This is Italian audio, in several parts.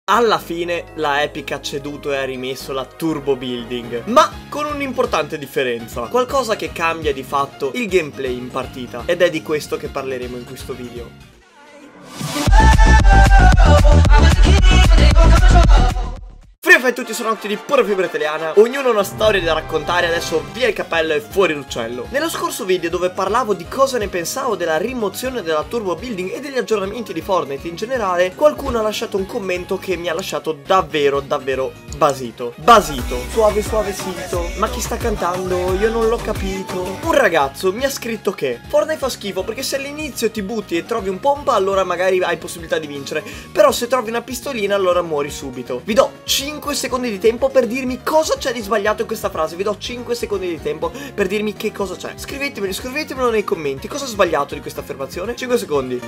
Alla fine la Epic ha ceduto e ha rimesso la turbo building, ma con un'importante differenza, qualcosa che cambia di fatto il gameplay in partita, ed è di questo che parleremo in questo video. Free a tutti, sono Octi di Pura Fibra Italiana. Ognuno ha una storia da raccontare, adesso via il cappello e fuori l'uccello. Nello scorso video, dove parlavo di cosa ne pensavo della rimozione della turbo building e degli aggiornamenti di Fortnite in generale, qualcuno ha lasciato un commento che mi ha lasciato davvero basito. Suave sito. Ma chi sta cantando? Io non l'ho capito. Un ragazzo mi ha scritto che Fortnite fa schifo perché se all'inizio ti butti e trovi un pompa, allora magari hai possibilità di vincere, però se trovi una pistolina allora muori subito. Vi do 5 secondi di tempo per dirmi cosa c'è di sbagliato in questa frase. Vi do 5 secondi di tempo per dirmi che cosa c'è. Scrivetemelo nei commenti. Cosa ho sbagliato di questa affermazione? 5 secondi.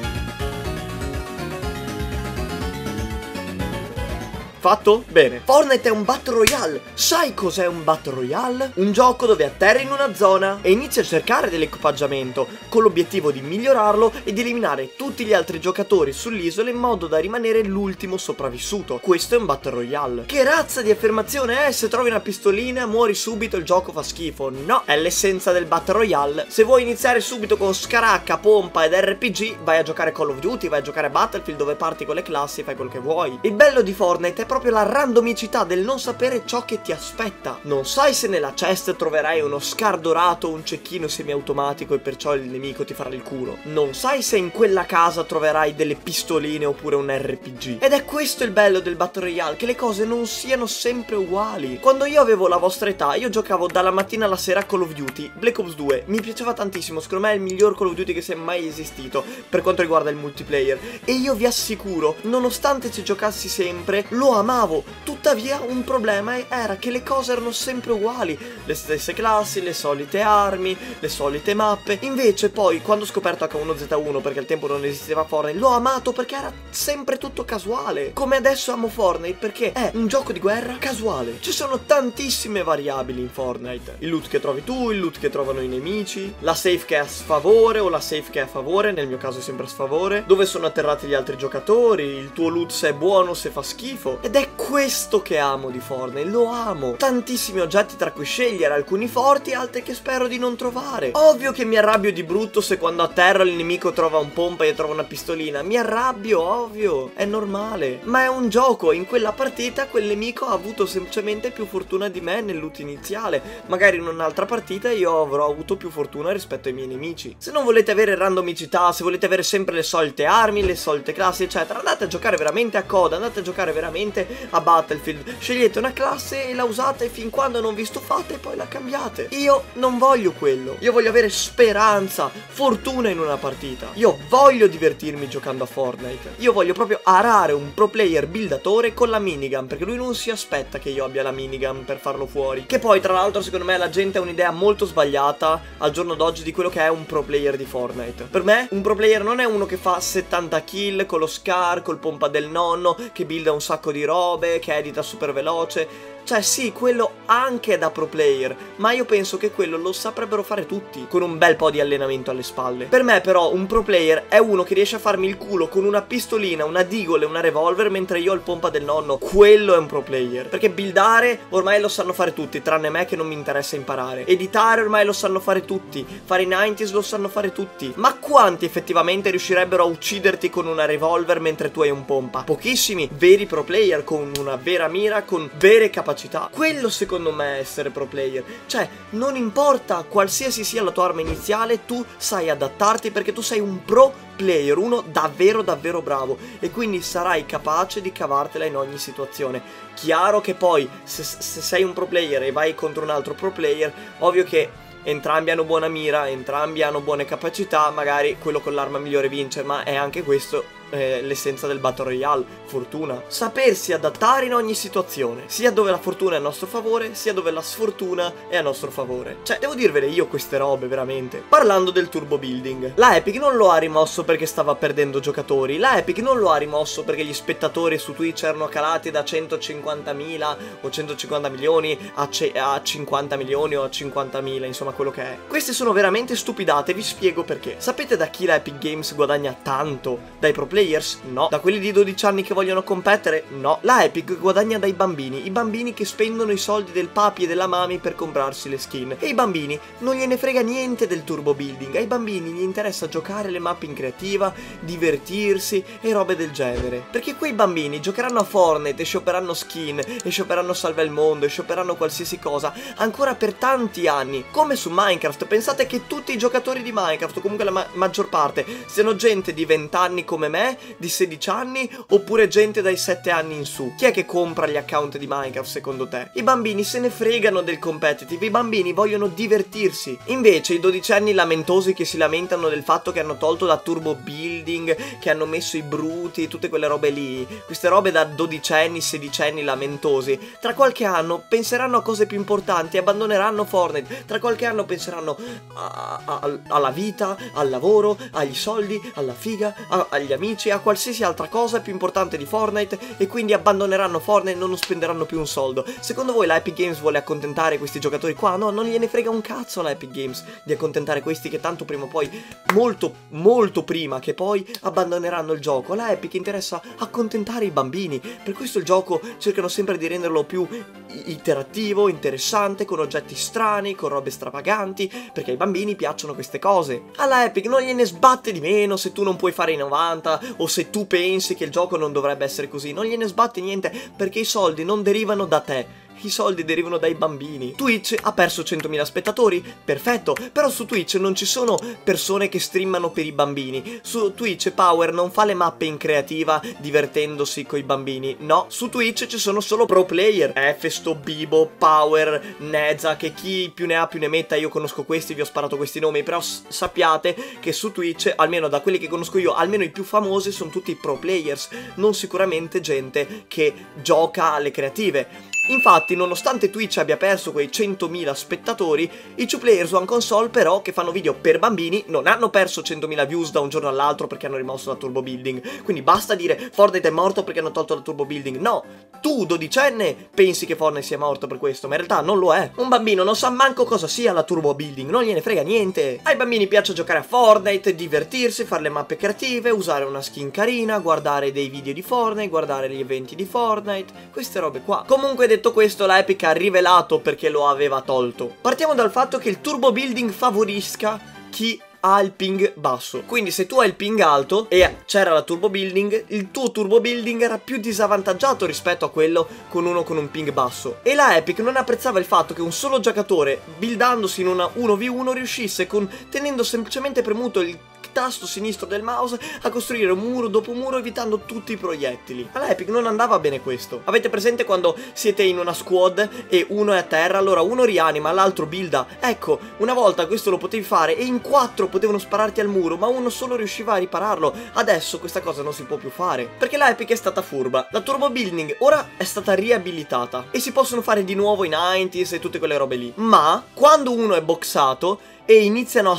Fatto? Bene. Fortnite è un Battle Royale. Sai cos'è un Battle Royale? Un gioco dove atterri in una zona e inizi a cercare dell'equipaggiamento con l'obiettivo di migliorarlo e di eliminare tutti gli altri giocatori sull'isola in modo da rimanere l'ultimo sopravvissuto. Questo è un Battle Royale. Che razza di affermazione è? Se trovi una pistolina muori subito, il gioco fa schifo. No, è l'essenza del Battle Royale. Se vuoi iniziare subito con scaracca, pompa ed RPG, vai a giocare Call of Duty, vai a giocare a Battlefield, dove parti con le classi e fai quel che vuoi. Il bello di Fortnite è proprio la randomicità del non sapere ciò che ti aspetta. Non sai se nella chest troverai uno scar dorato o un cecchino semiautomatico e perciò il nemico ti farà il culo. Non sai se in quella casa troverai delle pistoline oppure un RPG. Ed è questo il bello del Battle Royale, che le cose non siano sempre uguali. Quando io avevo la vostra età, io giocavo dalla mattina alla sera a Call of Duty. Black Ops 2 mi piaceva tantissimo, secondo me è il miglior Call of Duty che sia mai esistito per quanto riguarda il multiplayer. E io vi assicuro, nonostante ci giocassi sempre, lo amavo. Tuttavia un problema era che le cose erano sempre uguali, le stesse classi, le solite armi, le solite mappe. Invece poi quando ho scoperto H1Z1, perché al tempo non esisteva Fortnite, l'ho amato perché era sempre tutto casuale. Come adesso amo Fortnite perché è un gioco di guerra casuale. Ci sono tantissime variabili in Fortnite: il loot che trovi tu, il loot che trovano i nemici, la safe che è a sfavore o la safe che è a favore, nel mio caso è sempre a sfavore, dove sono atterrati gli altri giocatori, il tuo loot se è buono, se fa schifo. Ed è questo che amo di Fortnite, lo amo. Tantissimi oggetti tra cui scegliere, alcuni forti e altri che spero di non trovare. Ovvio che mi arrabbio di brutto se quando a terra il nemico trova un pompa e io trovo una pistolina. Mi arrabbio, ovvio, è normale. Ma è un gioco, in quella partita quel nemico ha avuto semplicemente più fortuna di me nel loot iniziale. Magari in un'altra partita io avrò avuto più fortuna rispetto ai miei nemici. Se non volete avere randomicità, se volete avere sempre le solite armi, le solite classi eccetera, andate a giocare veramente a COD, andate a giocare veramente a Battlefield, scegliete una classe e la usate fin quando non vi stufate e poi la cambiate. Io non voglio quello, io voglio avere speranza, fortuna in una partita. Io voglio divertirmi giocando a Fortnite. Io voglio proprio arare un pro player buildatore con la minigun, perché lui non si aspetta che io abbia la minigun per farlo fuori. Che poi tra l'altro secondo me la gente ha un'idea molto sbagliata al giorno d'oggi di quello che è un pro player di Fortnite. Per me un pro player non è uno che fa 70 kill con lo scar, col pompa del nonno, che builda un sacco di robe, che edita super veloce. Cioè sì, quello anche è da pro player, ma io penso che quello lo saprebbero fare tutti con un bel po' di allenamento alle spalle. Per me però un pro player è uno che riesce a farmi il culo con una pistolina, una deagle e una revolver mentre io ho il pompa del nonno. Quello è un pro player, perché buildare ormai lo sanno fare tutti, tranne me che non mi interessa imparare. Editare ormai lo sanno fare tutti, fare i 90s lo sanno fare tutti. Ma quanti effettivamente riuscirebbero a ucciderti con una revolver mentre tu hai un pompa? Pochissimi veri pro player con una vera mira, con vere capacità. Quello secondo me è essere pro player. Cioè non importa qualsiasi sia la tua arma iniziale, tu sai adattarti perché tu sei un pro player, uno davvero bravo, e quindi sarai capace di cavartela in ogni situazione. Chiaro che poi se sei un pro player e vai contro un altro pro player, ovvio che entrambi hanno buona mira, entrambi hanno buone capacità, magari quello con l'arma migliore vince, ma è anche questo l'essenza del Battle Royale, fortuna. Sapersi adattare in ogni situazione, sia dove la fortuna è a nostro favore, sia dove la sfortuna è a nostro favore. Cioè, devo dirvele io queste robe, veramente. Parlando del turbo building, la Epic non lo ha rimosso perché stava perdendo giocatori, la Epic non lo ha rimosso perché gli spettatori su Twitch erano calati da 150.000 o 150 milioni a 50 milioni o a 50.000, insomma quello che è. Queste sono veramente stupidate, vi spiego perché. Sapete da chi la Epic Games guadagna tanto? Dai pro player players? No. Da quelli di 12 anni che vogliono competere? No. La Epic guadagna dai bambini, i bambini che spendono i soldi del papi e della mami per comprarsi le skin. E i bambini non gliene frega niente del turbo building, ai bambini gli interessa giocare le mappe in creativa, divertirsi e robe del genere. Perché quei bambini giocheranno a Fortnite e shopperanno skin, e shopperanno salva il mondo, e shopperanno qualsiasi cosa, ancora per tanti anni. Come su Minecraft, pensate che tutti i giocatori di Minecraft, o comunque la maggior parte, siano gente di 20 anni come me, di 16 anni, oppure gente dai 7 anni in su. Chi è che compra gli account di Minecraft secondo te? I bambini se ne fregano del competitive, i bambini vogliono divertirsi. Invece i 12enni lamentosi che si lamentano del fatto che hanno tolto la turbo building, che hanno messo i bruti, tutte quelle robe lì, queste robe da 12enni, 16enni lamentosi, tra qualche anno penseranno a cose più importanti e abbandoneranno Fortnite. Tra qualche anno penseranno alla vita, al lavoro, agli soldi, alla figa, agli amici, a qualsiasi altra cosa più importante di Fortnite, e quindi abbandoneranno Fortnite e non spenderanno più un soldo. Secondo voi la Epic Games vuole accontentare questi giocatori qua? No, non gliene frega un cazzo la Epic Games di accontentare questi che tanto prima o poi, molto prima che poi, abbandoneranno il gioco. La Epic interessa accontentare i bambini, per questo il gioco cercano sempre di renderlo più interattivo, interessante, con oggetti strani, con robe stravaganti, perché ai bambini piacciono queste cose. Alla Epic non gliene sbatte di meno se tu non puoi fare i 90 o se tu pensi che il gioco non dovrebbe essere così, non gliene sbatte niente, perché i soldi non derivano da te. I soldi derivano dai bambini. Twitch ha perso 100.000 spettatori? Perfetto, però su Twitch non ci sono persone che streamano per i bambini. Su Twitch Power non fa le mappe in creativa divertendosi coi bambini. No, su Twitch ci sono solo pro player. Festo, Bibo, Power, Neza, che chi più ne ha più ne metta. Io conosco questi, vi ho sparato questi nomi, però sappiate che su Twitch, almeno da quelli che conosco io, almeno i più famosi sono tutti pro players, non sicuramente gente che gioca alle creative. Infatti, nonostante Twitch abbia perso quei 100.000 spettatori, i 2Players One Console però, che fanno video per bambini, non hanno perso 100.000 views da un giorno all'altro perché hanno rimosso la turbo building. Quindi basta dire Fortnite è morto perché hanno tolto la turbo building. No, tu 12enne pensi che Fortnite sia morto per questo, ma in realtà non lo è. Un bambino non sa manco cosa sia la turbo building, non gliene frega niente. Ai bambini piace giocare a Fortnite, divertirsi, fare le mappe creative, usare una skin carina, guardare dei video di Fortnite, guardare gli eventi di Fortnite, queste robe qua. Comunque, detto questo, la Epic ha rivelato perché lo aveva tolto. Partiamo dal fatto che il turbo building favorisca chi ha il ping basso. Quindi se tu hai il ping alto e c'era la turbo building, il tuo turbo building era più disavvantaggiato rispetto a quello con uno con un ping basso. E la Epic non apprezzava il fatto che un solo giocatore, buildandosi in una 1v1, riuscisse, tenendo semplicemente premuto il tasto sinistro del mouse, a costruire un muro dopo muro evitando tutti i proiettili. Alla Epic non andava bene questo. Avete presente quando siete in una squad e uno è a terra, allora uno rianima, l'altro builda? Ecco, una volta questo lo potevi fare e in 4 potevano spararti al muro, ma uno solo riusciva a ripararlo. Adesso questa cosa non si può più fare, perché la Epic è stata furba. La turbo building ora è stata riabilitata e si possono fare di nuovo i 90s e tutte quelle robe lì. Ma quando uno è boxato e iniziano a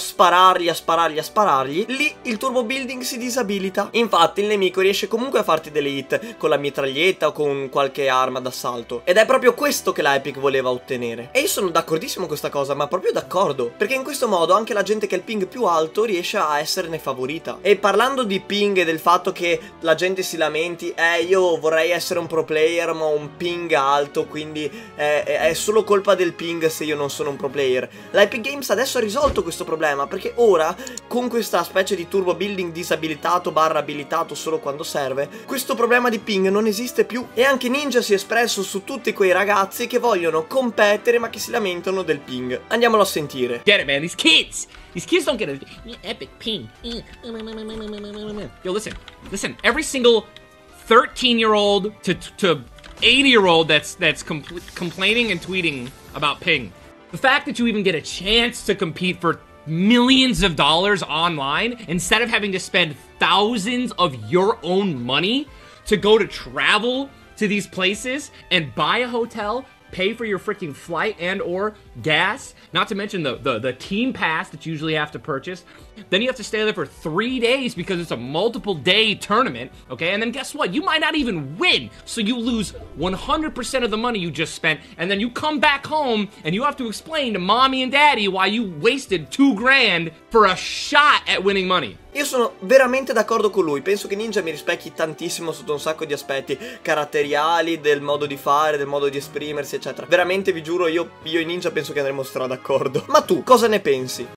sparargli, lì il turbo building si disabilita. Infatti il nemico riesce comunque a farti delle hit con la mitraglietta o con qualche arma d'assalto. Ed è proprio questo che la Epic voleva ottenere. E io sono d'accordissimo con questa cosa, ma proprio d'accordo, perché in questo modo anche la gente che ha il ping più alto riesce a esserne favorita. E parlando di ping e del fatto che la gente si lamenti, io vorrei essere un pro player ma ho un ping alto, quindi è solo colpa del ping se io non sono un pro player. La Epic Games adesso ha risolto questo problema, perché ora con questa specie di turbo building disabilitato barra abilitato solo quando serve, questo problema di ping non esiste più. E anche Ninja si è espresso su tutti quei ragazzi che vogliono competere ma che si lamentano del ping. Andiamolo a sentire. Get it, man, these kids don't get it. Epic ping. Yo, listen, every single 13-year-old to 80-year-old that's complaining and tweeting about ping. The fact that you even get a chance to compete for millions of dollars online instead of having to spend thousands of your own money to go to travel to these places and buy a hotel, pay for your freaking flight and or gas, not to mention the team pass that you usually have to purchase. Then you have to stay there for 3 days because it's a multiple day tournament, okay? And then guess what? You might not even win, so you lose 100% of the money you just spent, and then you come back home and you have to explain to mommy and daddy why you wasted $2 grand for a shot at winning money. Io sono veramente d'accordo con lui, penso che Ninja mi rispecchi tantissimo sotto un sacco di aspetti caratteriali, del modo di fare, del modo di esprimersi, eccetera. Veramente vi giuro, io e Ninja penso che andremo stra d'accordo. Ma tu cosa ne pensi?